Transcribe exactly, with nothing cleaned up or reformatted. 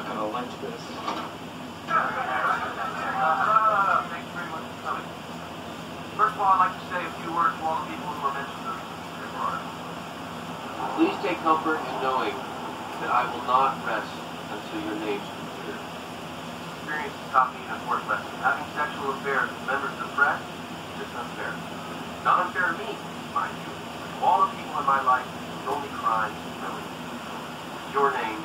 kind of like this. Uh, uh, thank you very much for coming. First of all, I'd like to say a few words to all the people who were mentioned in the article. Please take comfort in knowing that I will not rest until your names are cleared. Experience has taught me an important lesson. Having sexual affairs with members of the press is just unfair. It's not unfair to me, mind you. But to all the people in my life, the only crime is really your name